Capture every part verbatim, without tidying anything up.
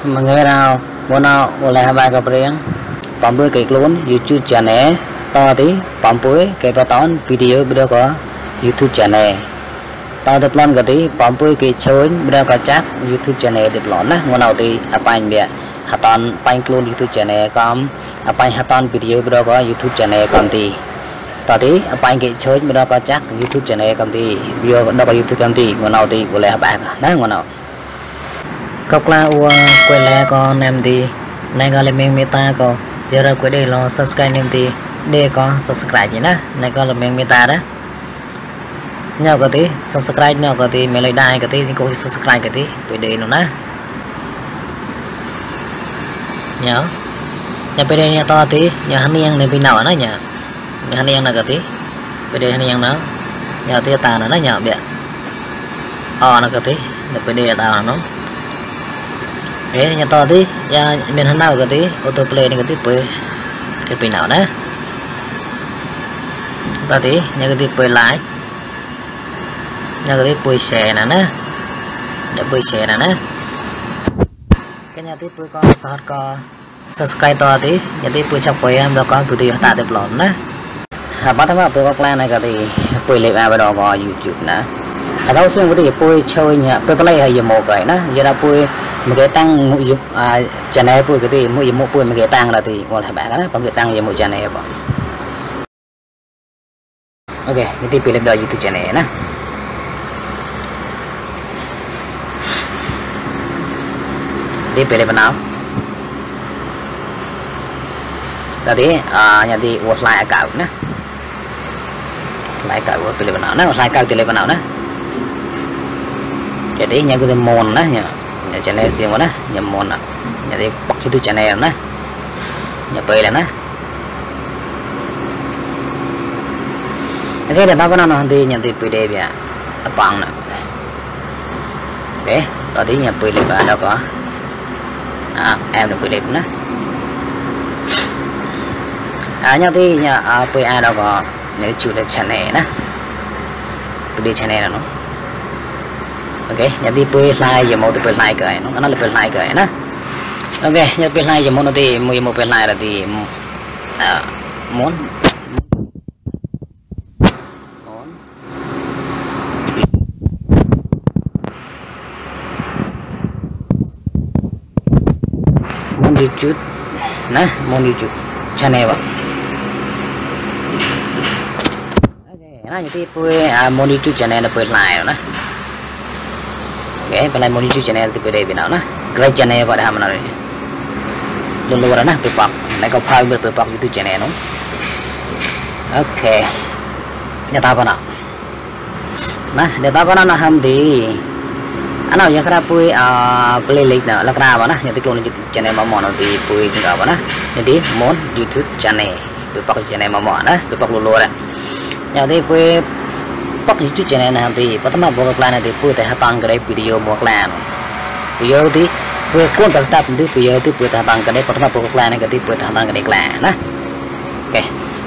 mà nghe nào muốn nào muốn lại bài gặp riêng bấm bưởi cái luôn YouTube channel to tí bấm bưởi cái bài toán video bây giờ có YouTube channel to tập lon cái tí bấm bưởi cái chơi bây giờ có chat YouTube channel tập lon á muốn nào thì apa anh bịa hạt toàn bánh luôn YouTube channel com apa anh hạt toàn video bây giờ có YouTube channel com thì tao tí apa anh cái chơi bây giờ có chat YouTube channel com thì video đó có YouTube com thì muốn nào thì muốn lại bài đấy muốn nào cọc la ua quay lại con em thì này gọi là mình meta có giờ ra quay đây lo subscribe em thì để có subscribe gì nè này gọi là mình meta đó nhau cái tí subscribe nhau cái tí mình lấy đai cái tí cũng subscribe cái tí quay đây nó nè nhớ nhà quay đây nhà to tí nhà hắn niang này bên nào nó nhà nhà hắn niang là cái tí quay đây hắn niang nó nhà tia tà nó nhỏ bẹ o nó cái tí để quay đây tao nó thế nhà to tí nhà mình hắn nào cái tí autoplay này cái tí bơi cái bên nào đấy to tí nhà cái tí bơi lái nhà cái tí bơi xe nè nè để bơi xe nè nè cái nhà tí bơi con short co subscribe to tí nhà tí bơi chọc bơi em rồi con bơi tí tạ tập lộn nè hả bắt thằng bạn bơi con này cái tí bơi lệ vào đó có YouTube nè ở đâu xem cái tí bơi chơi nhá bơi play hay gì một cái nè giờ là bơi một cái tăng một dụng à channel bơi cái gì một dụng một bơi một cái tăng là thì một hai bạn đó bằng cái tăng gì một channel bỏ ok cái tí bơi lên đó YouTube channel nè đi bơi lên bên nào tadi à nhà đi quật lại cạo nè lại cạo bơi lên bên nào nè lại cạo bơi lên bên nào nè jadi nhà cái môn nè nhà nhà channel riêng của nó nhà môn nè nhà đi bóc YouTube channel nè nhà bơi là nè cái để tao có nó thì nhà đi bơi đây vậy bằng nè ok tao tí nhà bơi lên bà đâu có à, em được bơi đẹp nè à nhà đi nhà à, bơi ai đâu có nếu chủ được channel nè bơi đi channel nó ok nhà đi bơi like giờ một bơi like cái nó nó là bơi like cái nè ok nhà bơi like giờ một nó thì một một bơi like là thì à, muốn muốn YouTube nè muốn YouTube channel vậy ok nó như thế bơi à muốn YouTube channel là bơi like nè ok bên này muốn YouTube channel thì bơi đây bên nào nè cái channel vào đây mà rồi luôn luôn đó nè bơi bọc này có file bơi bơi bọc YouTube channel nó ok nhà ta vào nào nè để ta vào nào ham thì anh nào yang kerap pui playlist na lah kenapa nah yang tikung channel mama nanti pui juga apa nah jadi mon YouTube channel bepak channel mama nah bepak lulu lah jadi pui pak YouTube channel nanti pertama buka plan nanti pui teh hatang kedai video buka plan video di pui kon tetap di video di pui teh hatang kedai pertama buka plan nanti pui teh hatang kedai plan nah oke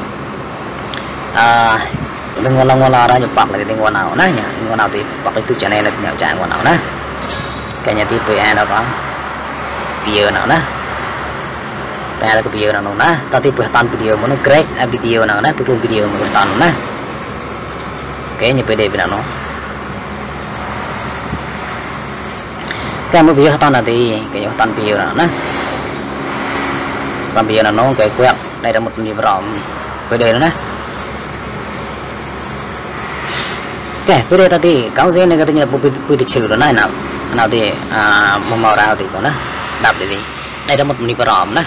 ah dengan ngona ra nyepak lagi dengan nào nè nhá ngona nào thì bật YouTube channel là nhớ chạy ngona nào nè cái nhà thì pê a nó có video nào nè pê a là cái video nào nè tao thì pê tan video muốn nó grace video nào nè pê luôn video muốn tan nè cái như pê đây bên nào nó cái một video tan là thì cái như tan video nào nè tan video nào nó cái quẹt đây là một video rộng pê đây nữa nè oke video tadi kau sih nih katanya putih ciu đó này nào nào thì à một màu rau thì có nó đập đi đây là một mini brom đó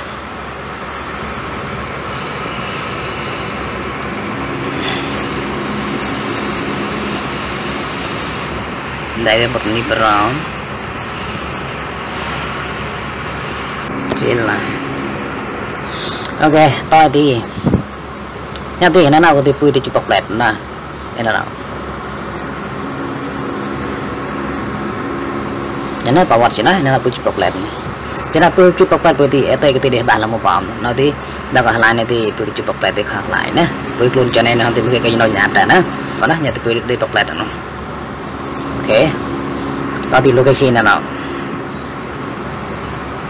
đây là một mini brom chỉ là ok to thì nhà thì nó nào có thì putih chụp bọc lẹt nè đây là nào nó bảo vật chỉ nói nó là bút chụp lẹt cho nên bút chụp lẹt bởi vì ở đây cái tiền để bàn là một vòng nó thì đã có hai này thì bút chụp lẹt thì khác lại nè với luôn cho nên nó thì cái cái nó nhạt ra nè và nó nhặt từ đây chụp lẹt nó ok đó thì location nào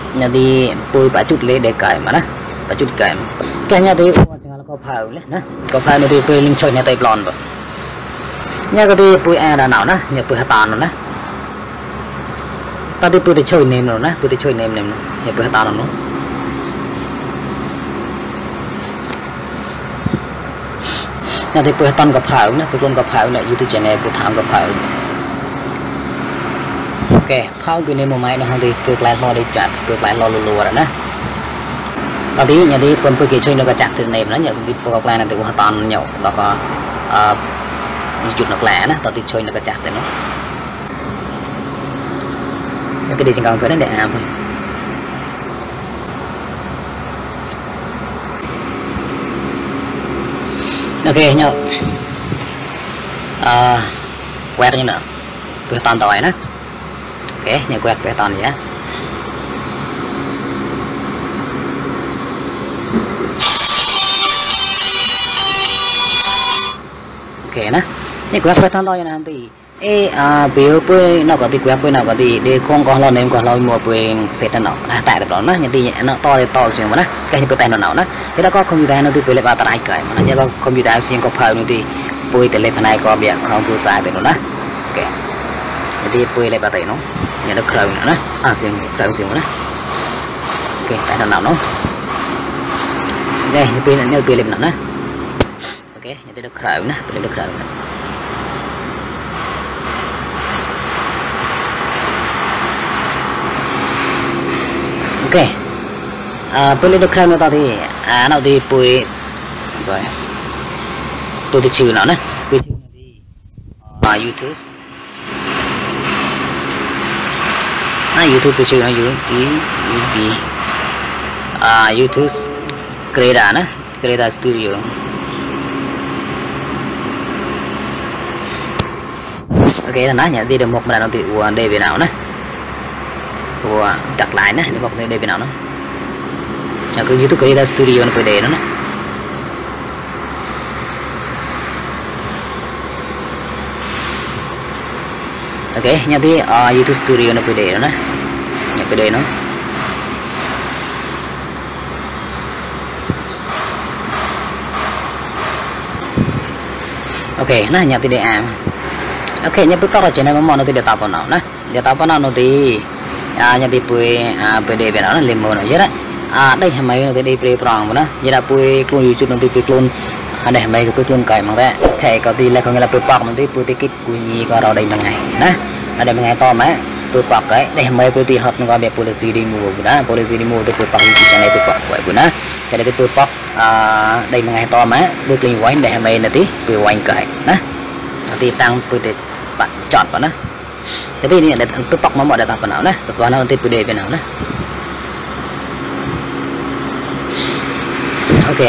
nhà đi bôi bả chút lấy để cài mà nè bả chút cài cái nhà thì chẳng là có phao đấy nè có phao thì bôi linh chơi nhà tay plon vậy nhà cái thì bôi a là nào nè nhà bôi hạt tàn rồi nè ta đi bôi thì chơi nêm rồi nè bôi thì chơi nêm nêm nhà bôi hạt tàn rồi nhà thì bôi hạt tàn gặp phao nè bôi con gặp phao này YouTube channel bôi thang gặp phao ok phao bôi nêm một máy này không thì bôi lại lo đi chặt bôi lại lo lù lù rồi nè tao tí nhà đi bôi bôi kia chơi nó có chặt từ nêm nó nhà đi bôi gặp lại này từ hạt tàn nhậu nó có chút nó lẻ nè tao tí chơi nó có chặt thì nó cái đi trên con phải đến để làm thôi ok nhá à, quẹt như nào quẹt toàn tỏi nè ok nhà quẹt quẹt toàn vậy ok nè nhà quẹt quẹt toàn tỏi như nào thì ê à biểu bơi nó có thì quẹt bơi nào có thì để không có lo nên có lo mua bơi sét nó à tại đó nó nhận thì nó to thì to xíu mà nó cái bơi tay nó nào nó thế đó có computer nó thì bơi lại vào tay cái mà nó có computer xíu có phao nó thì bơi từ lên này có việc không có sai thì nó đó ok thì bơi lại vào tay nó nhận nó khơi nữa à xíu khơi xíu nữa ok tại nó nào nó đây bơi là bơi lên nó ok nhận được khơi nữa bơi được khơi ok à bơi lên được khơi nó thì à nào thì bơi rồi tôi thì chịu nó nè bơi à YouTube à YouTube tôi chịu nó YouTube à YouTube Creator nè Creator Studio ok là nó nhận đi được một mà nó thì uống đây về nào nè của đặt lại nè để một đây bên nào nó nhà cứ YouTube Creator Studio nó phải để nó nè ok nhà thì uh, YouTube Studio nó phải để nó nè nhà phải để nó ok nó nhà thì để à ok nhà bước vào trên này mà nó thì để tạo vào nào nè để tạo vào nào nó thì à nhà thì bơi à bơi để bên đó là liền mờ nó vậy đấy à đây là mấy nó thì đi bơi prong mà nó như là bơi clone YouTube nó thì bơi clone à đây mấy cái bơi clone cài mà ra chạy có thì là không nghĩa là bơi bọc nó thì bơi ticket của nhì có rồi đây một ngày nè ở đây một ngày to mà bơi bọc cái đây mấy bơi thì hợp nó gọi là policy đi mua của nó policy đi mua tôi bơi bọc YouTube channel bơi bọc vậy của nó cái này thì bơi bọc à đây một ngày to mà bơi clean quanh đây mấy là tí bơi quanh cài nè thì tăng bơi thì bạn chọn vào nó tapi ini ada pepak mau ada apa nào nè pepak nào thì bơi bên nào nè ok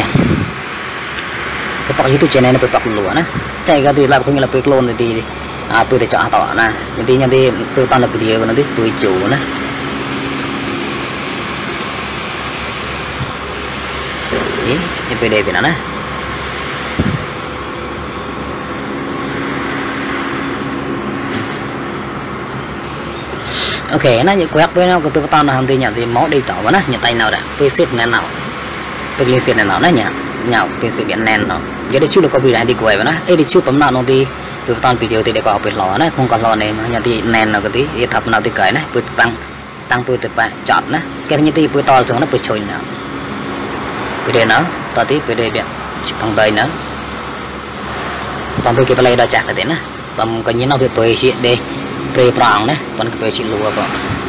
pepak YouTube channel nó pepak dulu nè chạy cái thì là không như là bơi clone thì à bơi để chọn tỏ nè thì nhận thì bơi toàn là video của nó thì bơi chủ nè ini ini bơi bên nào nè ok nó như quét với nó cái bê tông là không thì nhận thì máu đi tỏ vào nó nhận tay nào đã bê xịt nè nào bê liên xịt này nào nó nhỉ nhào bê xịt biển nền nó giờ để chưa được có bị lại đi quay vào nó ấy đi chưa bấm nào nó thì bê tông video thì để có bê lò nó không còn lò này mà nhận thì nền nào cái tí thì thập nào thì cái này bê tăng tăng bê từ bạn chọn nó cái như thì bê to xuống nó bê trôi nào bê đây nó to tí bê đây biển chụp thằng đây nữa còn bê cái play đó chặt là thế nè còn cái như nó bê bê xịt đây bơi prang nè còn cái bơi chỉ lúa vậy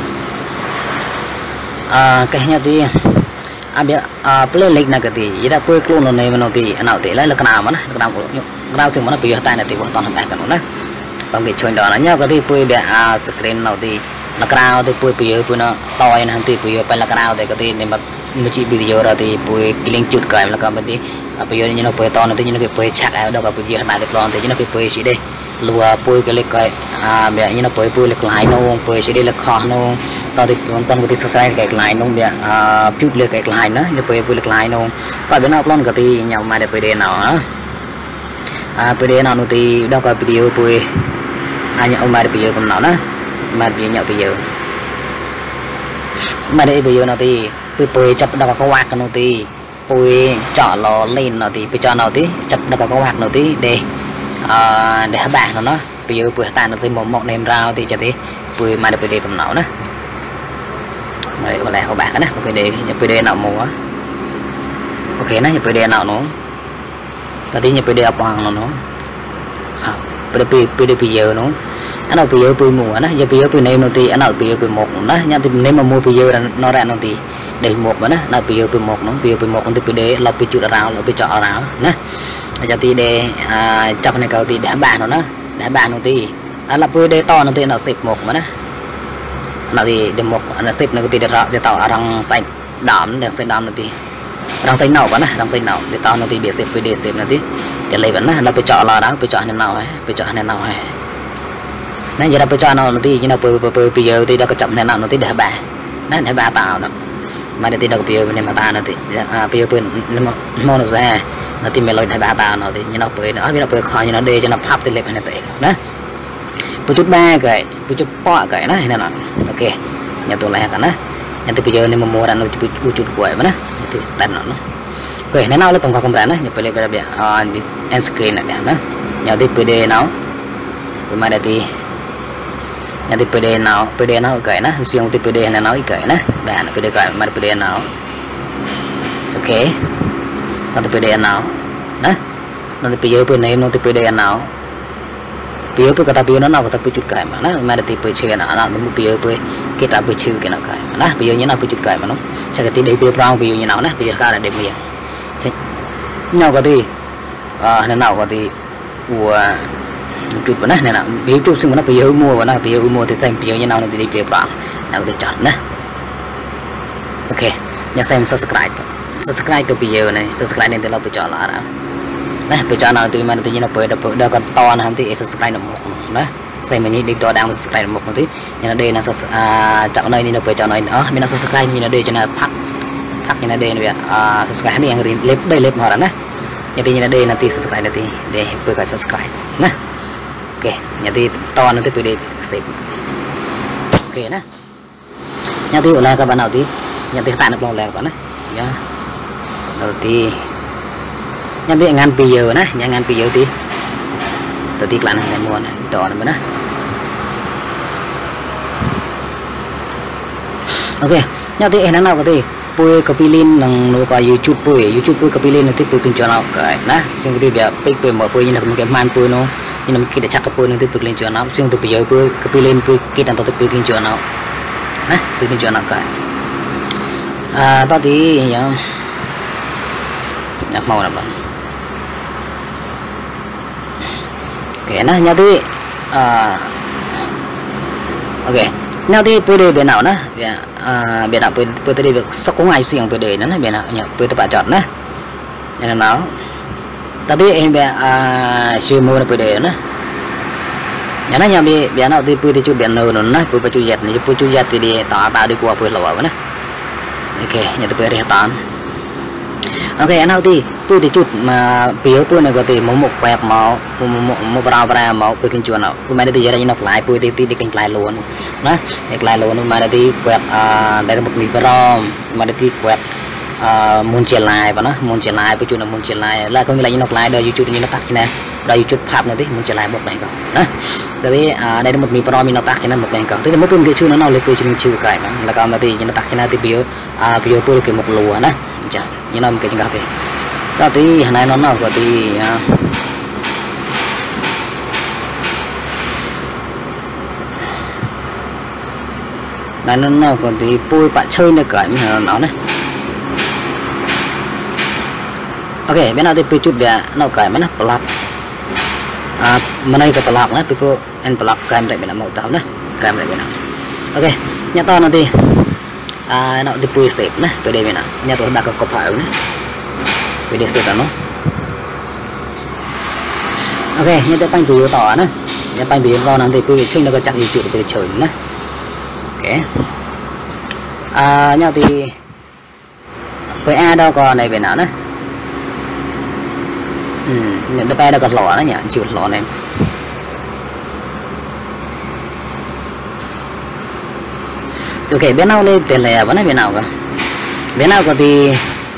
à cái này thì à bây à play lịch này cái gì vậy là bơi clone này mà nó thì nào thì lấy là cái nào mà nó cái nào cũng cái nào xem mà nó bây giờ tay này thì hoàn toàn không phải cái nó bằng cái chuyện đó là nhau cái thì bơi bây à screen nào thì là cái nào thì bơi bây giờ bơi nó to này thì bây giờ phải là cái nào thì cái thì nếu mà mới chỉ video ra thì bơi link chút cái là cái mà thì bây giờ như nó bơi to nó thì như nó cái bơi chắc ở đâu cái bây giờ tại cái plon thì như nó cái bơi gì đây lùa bơi cái lịch cái à bây như nó bơi bơi lịch lại nó bơi sẽ đi lịch khó nó tao thì còn còn cái exercise cái lại nó bây à pub lịch cái lại nữa nó bơi bơi lịch lại nó tại bên nào plon cái thì nhau mà để bơi đen nào á à bơi đen nào nó thì đâu có video bơi à nhau mà để bơi còn nào nữa mà bây nhau bây giờ mà đây bây giờ nó thì tôi bơi chập nó có quạt nó thì bơi chọn lò lên nó thì bây giờ nó thì chập nó có quạt nó thì để để các bạn nó bây giờ bơi tàn nó thì một một nêm rau thì cho tí bơi mà để bơi để phần nào nữa này còn lại các bạn nữa bơi để bơi để nào mùa ok nó bơi để nào nó tadi nya pede apa hang no ah pede pede piye no ana piye piye mu ana ya piye piye nem no ti ana piye piye mok na nya ti nem ma mu piye no ra no ti dei mok na na piye piye mok no piye piye mok no ti pede lo pi chu ra lo pi cho ra na ja ti de chap ne ka ti để bạn nó na để bạn no ti ala pede to no ti na sip mok ma na ana ti de mok ana sip no ti de ra de tao arang sai đam de sai đam no ti đang xây nào vậy nè đang xây nào để tao nó thì bị xếp để xếp này tí để lấy vẫn nè nó phải chọn là đó phải chọn này nào ấy phải chọn này nào ấy nãy giờ nó phải chọn nào nó thì như nào bây bây bây giờ thì đã có chậm này nào nó thì để bà nãy để bà tạo đó mà để thì đâu bây giờ này mà ta nó thì à bây giờ bây nó mong được ra nó thì mình lấy để bà tạo nó thì như nào bây nữa bây giờ bây khỏi như nó để cho nó pháp thì lấy này tệ đó một chút ba cái một chút bọ cái này nè ok nhà tôi lại cả nè nhà tôi bây giờ này mà mua ra nó chút chút quậy mà nè itu tan no oke nena oleh pengkau kemana ya pilih pada biar on end screen ada nah jadi pd now gimana ti jadi pd now pd now cái nah siang ti pd này nói cái nah bạn pd cái mà pd now oke nanti pd now nah nanti pilih pd name nanti pd now pilih pd kata pilih nó nào kata pilih chút cái mà nah mà ti pilih chuyện nào nanti pilih pilih kita pilih chuyện cái nào cái mà nah pilih như nào pilih chút cái mà nó chắc cái đây bây giờ ví dụ như nào nè bây giờ cả là để bây giờ nhau có thì à nên nào có thì của chụp vào nè nào ví dụ chụp xong nó bây giờ mua vào nó bây giờ mua thì xem bây giờ như nào thì đi bây giờ nào thì chọn nè ok nhớ xem subscribe subscribe cái video này subscribe nên thì nó bây giờ là nè bây giờ nào thì mà tự nhiên nó bây giờ đã còn to này thì subscribe là một nè xem mình đi đo đang subscribe một tí như là đây là chọn này nó phải chọn này nữa mình là subscribe như là đây cho nó phát phát như là đây này subscribe này yang lep đây lep họ nè như là đây là tí subscribe là tí để bơi cả subscribe nè ok như tí to nó tiếp đây save ok nè như tí ở đây các bạn nào tí như tí tạm được lòng lẹ các bạn nè nhá đầu tí như tí ngàn video nè nhà ngàn video tí đầu tí là này mua này to này nữa ok nhau thì em nào có thể bôi copy link nang nó có YouTube bôi YouTube bôi copy link nanti bôi kinh cho nào cái nè xem cái việc pick bôi một bôi như là một cái man bôi nó như là một cái để chắc cái bôi nanti bôi link cho nào xem từ bây giờ bôi copy link bôi cái đằng tới bôi link cho nào nè bôi link cho nào cái à tao thì nhá nhập màu nào ok nè nhau thì à ok nhau thì bôi bên nào nè à bên nào bôi bôi tới việc sốc cũng ai xuyên bôi đề nó bên nào nhỉ bôi tới bạn chọn nè nên nào tadi em bên à xuyên mua bôi đề nè nhà nó nhà bên bên nào thì bôi tới chút bên nào nữa nè bôi bôi chút giật này bôi chút giật thì đi tạo tạo đi qua bôi lẩu nè ok nhà tôi bôi để tán ok anh nào thì tôi thì chút mà biểu tôi này có thể một một quẹt máu một một một bao bao máu tôi kinh chuồn nào tôi mới đi ra như nó lại tôi thì thì đi kinh lại luôn đó lại luôn mà đi quẹt đây là một mì brom mà đi quẹt muốn chuyển lại và nó muốn chuyển lại với chút là muốn chuyển lại là có nghĩa là như nó lại đời YouTube như nó tắt như này đời YouTube pháp nó tí muốn chuyển lại một này không đó đấy đây là một mì brom như nó tắt như này một này không thế thì mỗi bên cái chu nó nào lấy tôi cho mình chịu cái mà là còn mà thì như nó tắt như này thì biểu biểu tôi cái một lùa đó chả như nó cái chừng thì đó thì này nó nào có thì này nó nào còn thì bôi bạn chơi này cái nó này ok bên nào thì bôi chút bè nó cái mà nó plug à mà này cái plug này people and plug cái này bên nào màu táo này cái này bên nào ok nhà to nó thì à nó thì bôi save này bên đây bên nào nhà tôi đã có copy này video save nó ok như tôi banh video tỏ nữa như banh video to năng thì tôi chơi nó có chặt YouTube để chơi nữa ok à nhau thì với a đâu còn này về nào nữa ừ nhận được đâu còn lọ nó nhỉ chịu lọ này ok bên nào lên tiền lẻ vẫn là bên nào cả bên nào có thì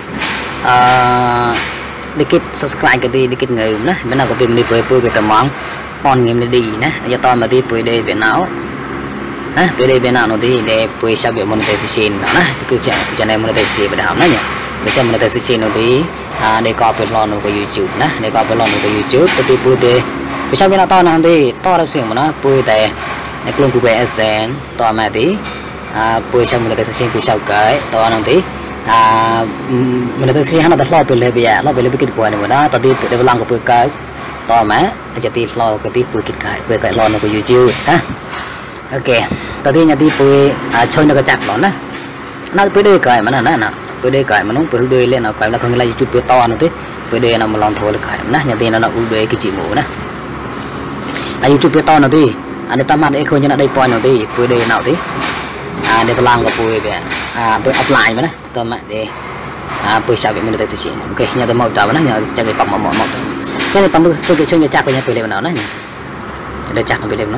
dikit subscribe cái đi dikit người nè bên nào có tìm đi bơi bơi cái tầm món on game đi nè giờ tôi mà đi bơi đây bên nào nè bơi đây bên nào nó đi để bơi sao bị monetization nè cái chuyện chuyện này monetization bên nào nè nhỉ bây giờ monetization nó đi để có bên lon của YouTube nè để có bên lon của YouTube cái bơi đây bây giờ bên nào to nào đi to đâu xíu mà nó bơi tại cái luôn của cái adsense to mà tí bơi sao monetization bơi sao cái to nào tí monetization nó đặt lo beli biaya lo beli bikin kuah ni mana tadi pada belang ke pekai tahu mah jadi lo ke tipu kai pekai lo nak ke YouTube ha ok tadi nyati pui chơi nak kecak lo na nak pede kai mana na na pede kai mana pede le nak kai nak ngelai YouTube pe to nanti pede nak melong thol kai na nyati nak ude ke cimu na YouTube pe to nanti ada tamat ekor nak dai point nanti pede nak ti ada belang ke pui beไปออฟไลน์มานะตัวมาเดี๋ยวไปสาวแบบมันได้สิโอเคเนี่ยตัวหมดตัวนะเนี่ยจะเก็บปั๊มหมดหมดแค่ในปั๊มเพื่อเก็บช่วยจักรเนี่ยไปเลยมันเอานะเนี่ยได้จักรไปเลยเนาะ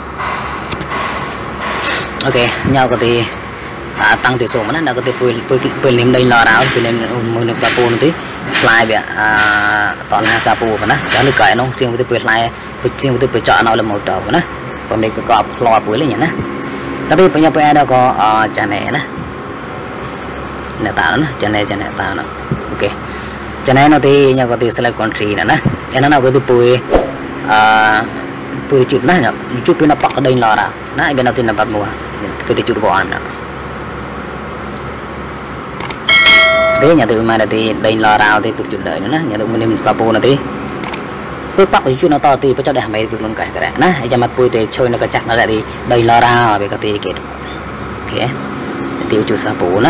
โอเคเนี่ยก็ตีตั้งตีสูงมันนะก็ตีไปไปไปเลี้ยงได้รอเราไปเลี้ยงมือหนึ่งซาปูนั่นทีลายแบบตอนนั้นซาปูมันนะจะลึกไก่น้องเชียงไปไปลายไปเชียงไปไปเจาะเอาเลยหมดตัวมันนะปั๊มนี้ก็กรอบรอปุ๋ยเลยอย่างนั้นแต่ไปไปยังไปได้ก็จานไหนนะnè tao nó cho nên cho nên tao nó ok cho nên nó thì nhau có thể select country nè nè em nó có thể bùi bùi chút nè chút bên nó bắt ở đây là ra nè bên nó thì nó bắt mua bùi chút bỏ nè thế nhà từ mà là thì đây là ra thì bùi chút đợi nữa nè nhà từ mình sapo nó thì bùi bắt chút nó to thì bắt cho để mấy bùi luôn cả cái nè ai cho mặt bùi thì chơi nó cái chắc nó lại thì đây là ra về cái thì kẹt ok tiêu chút sapo nè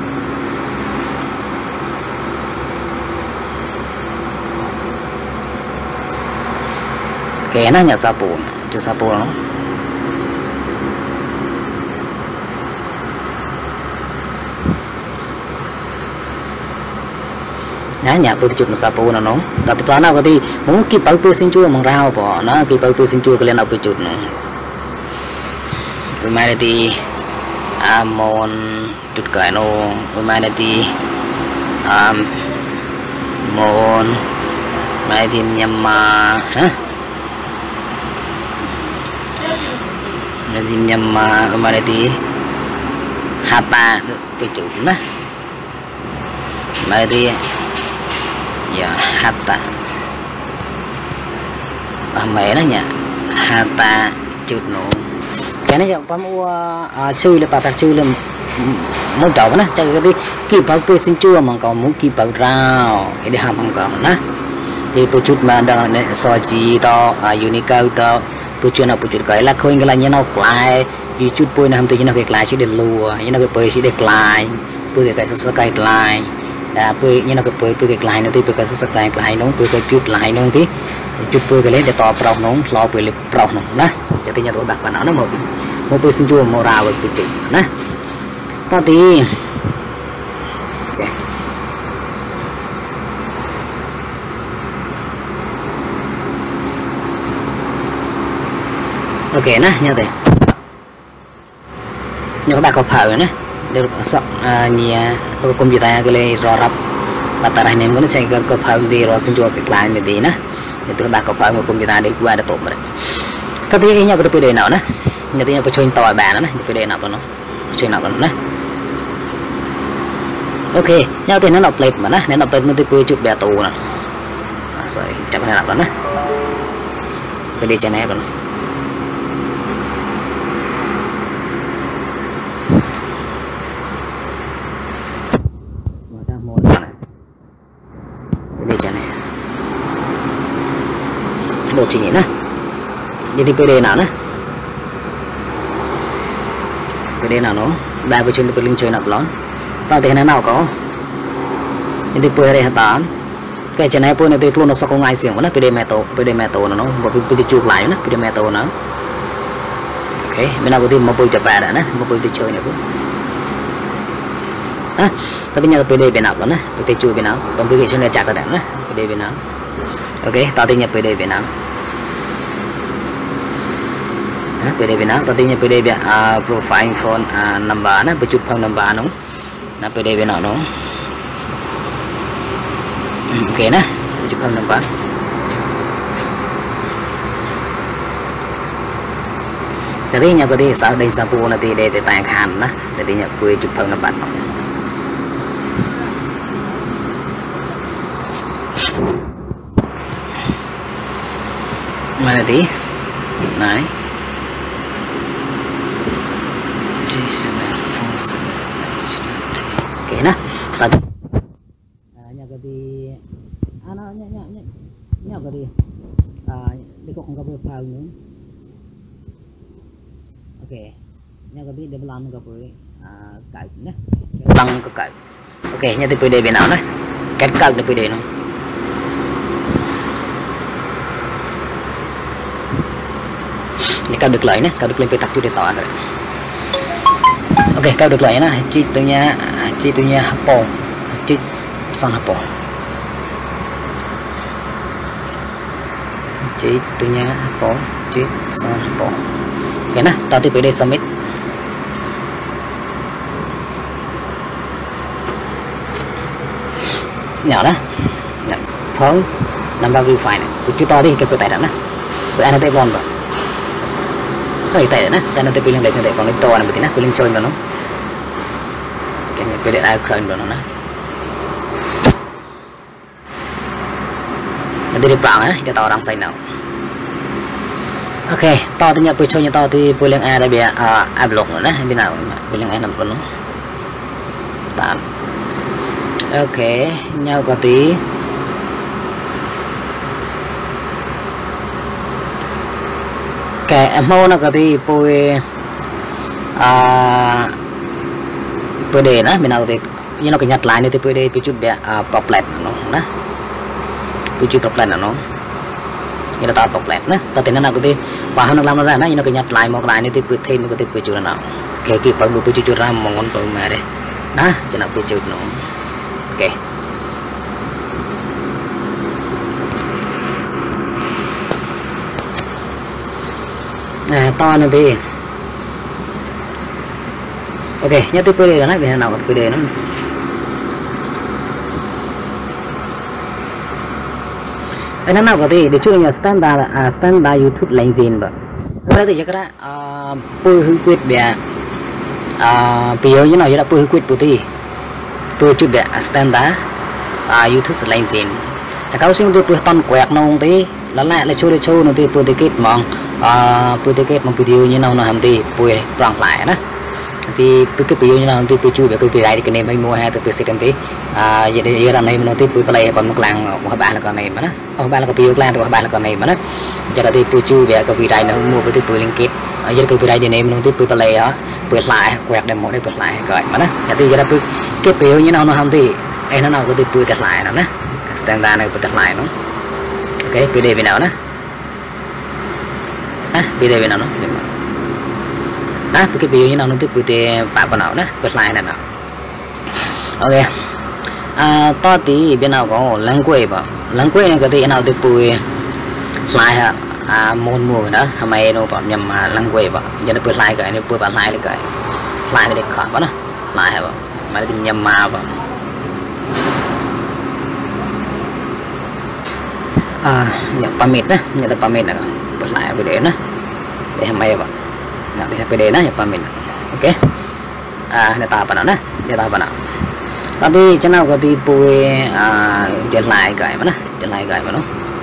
cái nó nhà sapo chú sapo nó nhá nhà tôi chụp một sapo nó nó đặt từ nào cái thì muốn kịp bao nhiêu xin chua bằng rau bỏ nó kịp bao nhiêu xin chua cái lên nào tôi chụp nó rồi mai thì amon chụp cái nó rồi mai thì amon mai thì nhầm mà hả nanti nhầm mà mai thì hata tôi chụp nè mai thì ya hata mẹ nó nhỉ hata chụp nó cái này chẳng phải mua chui là bà phải chui là muốn chọn nó chắc cái đi kịp bao nhiêu xin chua mà còn muốn kịp bao rau cái để ham không còn nè thì một chút mà đó này soi chỉ to Unicode to một chút nào một chút cái là khơi cái là như nào lại YouTube bôi nào tự nhiên nó cái lại chỉ để lùa như nào cái bôi chỉ để lại bôi cái cái cái lại đã bôi như nào cái bôi bôi cái lại nó thì bôi cái cái lại nó bôi cái chút lại nó tí chút bôi cái lấy để to prong nó lo bôi lấy prong nó nè cho tôi nhà tôi bạc và nó nó một một bôi xin chua màu rau với chữ nè có tí ok nè nha thầy nhưng các bạn có phở nè được sọc nhà công việc ta cái này rò rập và tại này nên có chạy có phở đi rồi xin chua cái lại này tí nè để các bạn có phở một công việc ta để qua để tụm rồi các tí nhau có thể đề nào nè nhà tí nhau phải chơi tỏi bàn nữa này phải đề nào nó chơi nào nó nè ok nhau thì nó đọc lệch mà nè nếu đọc lệch nó thì vui chụp bè tù nè rồi chậm này nào nè phải đi chơi này rồi đồ chỉ nhỉ nè jadi pd nào nè pd nào nó ba với trên link chơi nào lón tao thì nào có jadi pd hạt tán cái chân này pd này luôn nó sao không ai xiềng nó pd metal pd metal nó nó và pd chuột lại nó pd metal nó ok bên nào có thêm một bôi chập vàng nè một bôi để chơi này á tao nhớ pd bên nào đó nè pd chui bên nào còn pd chơi này chặt là đạn nè pd bên nào ok tao thì nhập pd bên nào Nah, P D B nào, tadi nya P D B uh, profile phone uh, number nah, bejut phone number nung. Nah, P D B nào nung. Oke okay, nah, bejut phone number. Tadi nya có đi sao đây sao pu là thì để để tài khoản nah, tadi nya bejut phone number. Mana tí? Này. Oke nah tadi nya gadi ana nya nya nya nya gadi ah di kok enggak boleh paham nih oke nya gadi dia belang enggak boleh ah cài nhé tăng cái cài oke nya thì P D bên nào này kết cài được P D nó ini kau được lợi nè kau được lên petak tu dia tahu kan. Oke, kau được lợi nè, citunya citunya hapo, cit san hapo. Citunya hapo, cit san hapo. Oke nah, tadi P D submit. Nhỏ đó, phone number verify này, chúng ta đi cái tài đó nè, với anh ấy bond rồi. Cái tay này, tay nó tay pilih lagi tay pilih to, nanti nah pilih join kan, kayaknya pilih air keren dong, nah. Nanti di perang ya, kita tahu orang saya now. Oke, to thì nhập pilih to thì pilih air dia air block nữa, nah, bina pilih air nampak no. Tan. Oke, nhau có tí. Cái mô nó có đi bôi à bôi đề đó mình nào thì như nó cái nhặt lại này thì bôi đề bôi chút bé à poplet nó đó bôi chút poplet nó như là tao poplet đó tao tính nó nào có đi và hắn làm nó ra nó như nó cái nhặt lại một lại này thì bôi thêm cái bôi chút nào cái cái phần bôi chút ra một ngón tay mà đây đó cho nó bôi chút nó ok. Nah, to nanti. Oke, nyatu P D đó, biar nào P D nó. Ini nào có đi, để chú là standard, à standard YouTube lệnh zin vậy. Bây giờ chắc là bôi hư quyết bè, à bây giờ như nào vậy là bôi hư quyết putih, bôi chút bè standard, à YouTube lệnh zin. Kalau sih untuk bôi ton quẹt nông tí, là lại là chú để chú nanti bôi tiket mong. Uh, tiket mau video như nào nó làm thì bùi bằng lại đó thì cái video như nào thì bùi chui về cái video này cái này mới mua hay từ cái tí à vậy thì giờ này mình nói tiếp bùi play bằng một làng của bạn là con này mà đó ông bạn là cái video làng của bạn là con này mà đó giờ là thì bùi chui về cái video này mua với bùi liên kết giờ cái video này mình nói tiếp bùi play đó bùi lại quẹt để một để bùi lại gọi mà đó giờ thì giờ là bùi cái video như nào nó làm thì em nó nào có thể bùi đặt lại nó đó standard này bùi đặt lại nó ok video về nào đó nah video bên nào nó đó cái video như nào nó tiếp video bạn nào đó bật lại này nào ok à to tí bên nào có lăng quê vào lăng quê này có thể nào tiếp video lại ha à môn mùa đó hàm ấy nó bảo nhầm mà lăng quê vào giờ nó bật lại cái nó bật lại cái lại thì để khỏi vào đó lại hả mà nó nhầm mà vào à nhập pamit đó nhập pamit này bật lại P D nó để hàm ấy vào để P D nó nhập pamit ok à này ta apa nào để ta apa nào tapi cho nào có thì bùi à chuyển lại cái mà nó chuyển lại cái mà nó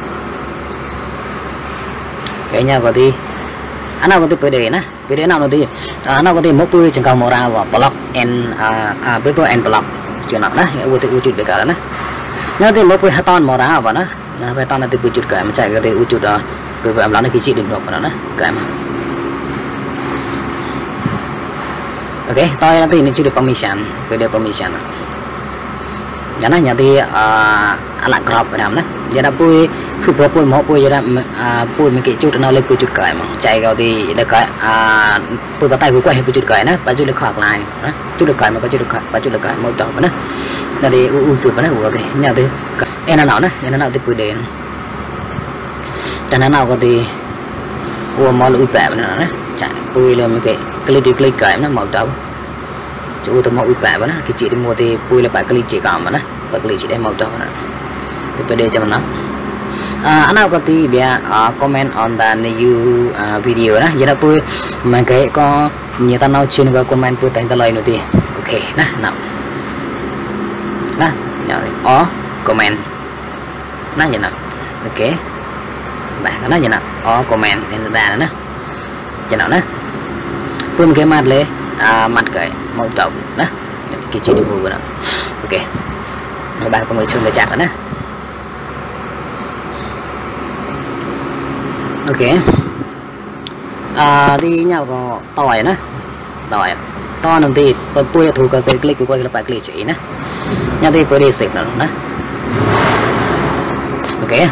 cái nhau có thì anh nào có thì P D nó P D nào nó thì anh nào có thì một bùi chẳng còn một ra vào block and à à paper and block chuyện nào đó ưu tiên ưu chuột được cả đó nó thì một bùi hai ton một ra vào nó nó phải ton là từ bùi chuột cái mà chạy cái thì ưu chuột đó bởi vì em nói là cái chị đừng được vào đó cái mà ok tôi là thì nó chưa được permission về được permission cho nó nhà thì anh lại crop vào đó giờ là bùi phụ bố bùi mỏ bùi giờ là bùi mấy cái chút nó lên bùi chút cởi mà chạy vào thì được cái bùi bắt tay bùi quay bùi chút cởi đó bắt chút được khạc lại đó chút được cởi mà bắt chút được bắt chút được cởi một đầu đó là đi u chuột vào đó ok nhà thì em nào đó em nào thì bùi đề cho nó nào có thì ua mỏ lụi bẹ vào đó chạy vui lên mấy cái clip đi clip cái nó màu trắng chú tôi màu bẻ vậy cái chị đi mua thì vui là bài clip chỉ cảm mà đó bài clip chỉ đem màu trắng này thì bây giờ cho mình nó anh nào có tí bia comment on the new video đó vậy là vui mà cái có nhiều ta nói chuyên vào comment vui thành ta lời nữa thì ok nè nào nè nhỏ ó comment nó vậy nào ok bạn nó vậy nào ó comment lên ra nữa cho nào nè tôi cái mặt lên à, mặt cái màu trầu nè cái chuyện đi mua vừa nào ok các bạn có người chơi người chặt nữa nè ok à, đi nhau có tỏi nữa tỏi to nằm thì tôi bôi thủ cái click quay cái bài click chỉ nè nhau thì bôi đi xịt nữa nè ok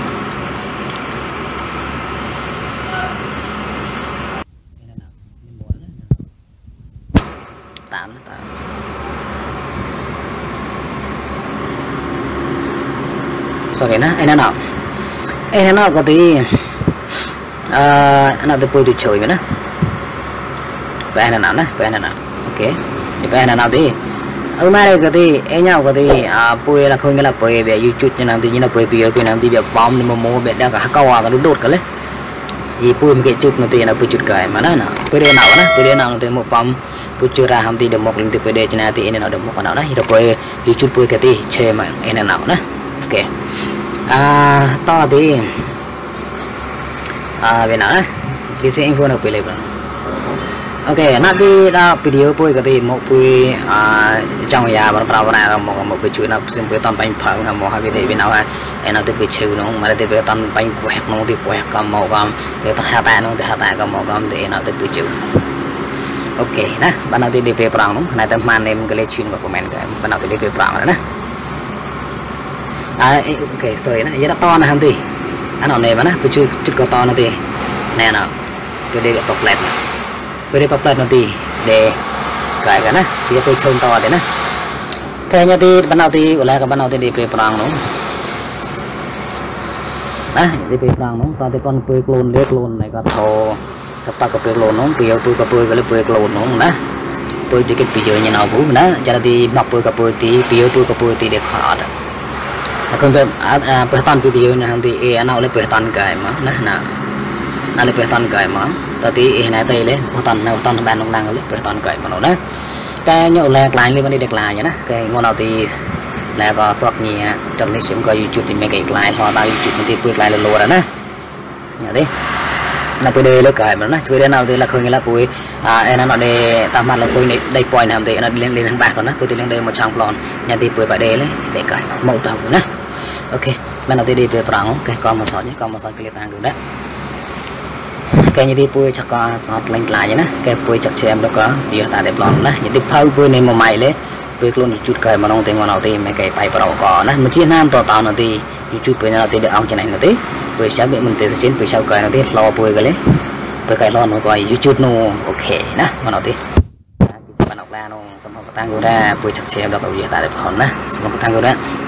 sorry na anh nào anh nào có tí anh nào tôi bôi được chơi vậy nè bé nào nè bé nào ok bé nào đi ở mai đây có tí anh nhau có tí bôi là không nghĩa là bôi về YouTube như nào thì như là bôi video nào thì việc bom thì mà mua bé đã cả câu à cả đốt đốt cả đấy vì bôi một cái chút nó thì là bôi chút cái mà nó nè bôi đây nào nè bôi đây nào thì một bom bôi chưa ra không thì được một lần thì bôi đây cho nên thì anh nào được một nào đấy thì bôi YouTube bôi cái tí chơi mà anh nào nè ok à to thì à bên nào đấy thì sẽ info được về ok nanti đã video bôi cái gì một bôi à trong nhà bạn bảo là một một cái chuỗi nào xem bôi toàn bánh phở nào một hai cái bên nào hay em nào từ bôi chiều nó mà từ bôi toàn bánh quẹt nó thì quẹt cầm màu cầm để ta hạ tạ nó thì hạ tạ cầm màu cầm để nào từ bôi chiều ok nè bạn nào thì đi về prang đúng này tầm màn em cái livestream và comment cái bạn nào thì đi về prang rồi nè à ok sorry nè giờ đã to này không thì anh nào này mà nè bôi chút chút có to nó thì nè nào cái đây là bọc led beri paplat nanti để cái cái nè dia tôi chơi to thế nè kayaknya thì ban đầu thì oleh các ban đầu thì đi về perang đúng nè đi về perang đúng to thì con về clone để clone này có thò tập ta có về clone đúng bây giờ tôi có về cái về clone đúng nè tôi đi cái video như nào cũng nè cho thì mặc về cái về thì video tôi có về thì để khó được còn về về toàn video này thì anh nào lấy về toàn cái mà nè nè anh lấy về toàn cái mà tadi này tây lên toàn nào toàn bàn đồng năng lấy về toàn cái mà nó đấy cái nhậu lạc lại lên đi được lại nhá cái ngon nào thì là có sọt nhẹ trong lịch sử coi YouTube thì mấy cái lại họ tao YouTube thì bước lại là lùa đó nè nhớ đi là bây giờ lấy cái mà nó bây giờ nào thì là không như là bụi à em nó để tạm mặt là bụi này đây point làm thì nó lên lên thằng bạc rồi đó bụi thì lên đây một trang plon nhà thì bụi bãi đề lấy để cái màu tàu nữa ok bên đầu tiên đi về prang cái con một sọt nhé con một sọt cái tang được đấy cái như đi bôi chắc có sọt lên lại nhé cái bôi chắc xem đâu có điều ta đẹp lắm đấy những cái phao bôi này mà mày lấy bôi luôn chút cái mà nông tiền nào thì mấy cái bài bảo có đấy mà chia nam to tao nó thì YouTube bôi nào thì được ông cho này nó tí bôi sẽ bị mình tiền sẽ trên bôi sau cái nó tí lo bôi cái lấy bôi cái lo nó gọi YouTube nó ok nè mà nó tí bạn học ra nó xong rồi tăng ra bôi chắc xem đâu có gì ta đẹp lắm nè xong rồi tăng ra